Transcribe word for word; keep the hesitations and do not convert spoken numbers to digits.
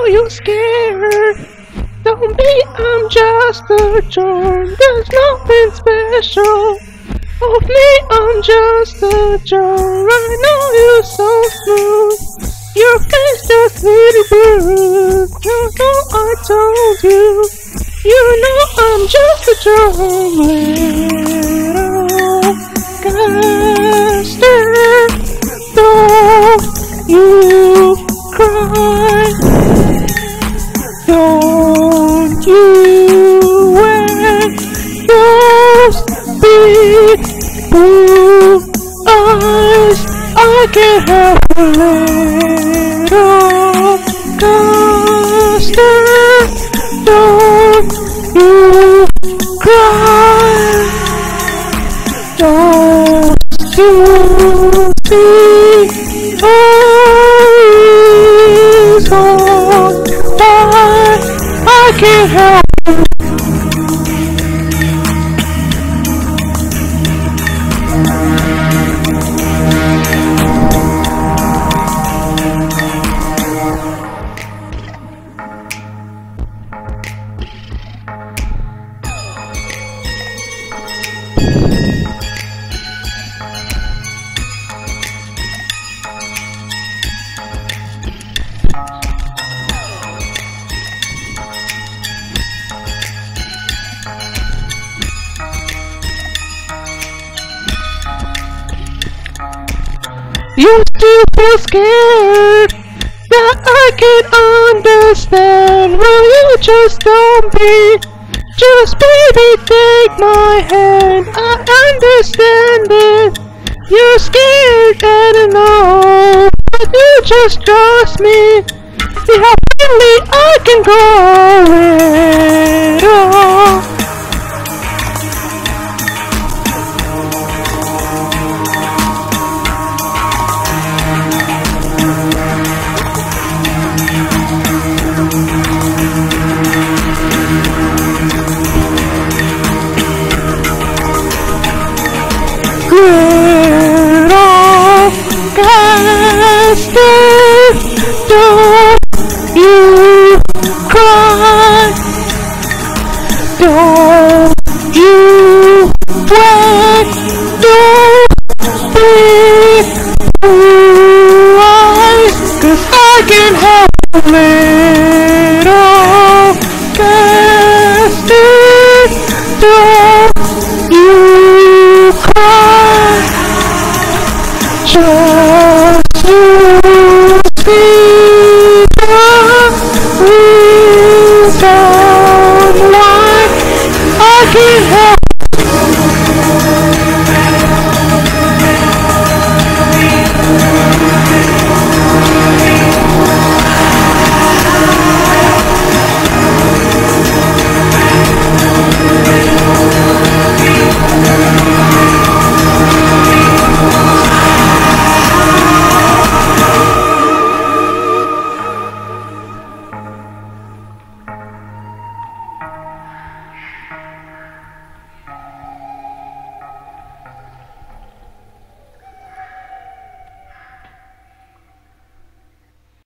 know you're scared. Don't be, I'm just a germ. There's nothing special. Of me, I'm just a germ. I know you're so smooth. Your face just really bruised. You know I told you. You know I'm just a germ. Little caster, don't you cry. Don't you wear those big blue eyes. I can't help a little caster. Don't you cry. Don't you see eyes on fire? I can't help it. You still feel scared, that I can understand. Well, you just don't be, just baby take my hand. I understand it, you're scared and I know, but you just trust me. See how friendly I can go with all. Little caster, don't you cry. Don't you wear those big blue eyes, 'cause I can help a little caster. Don't you cry. Just to see the reason.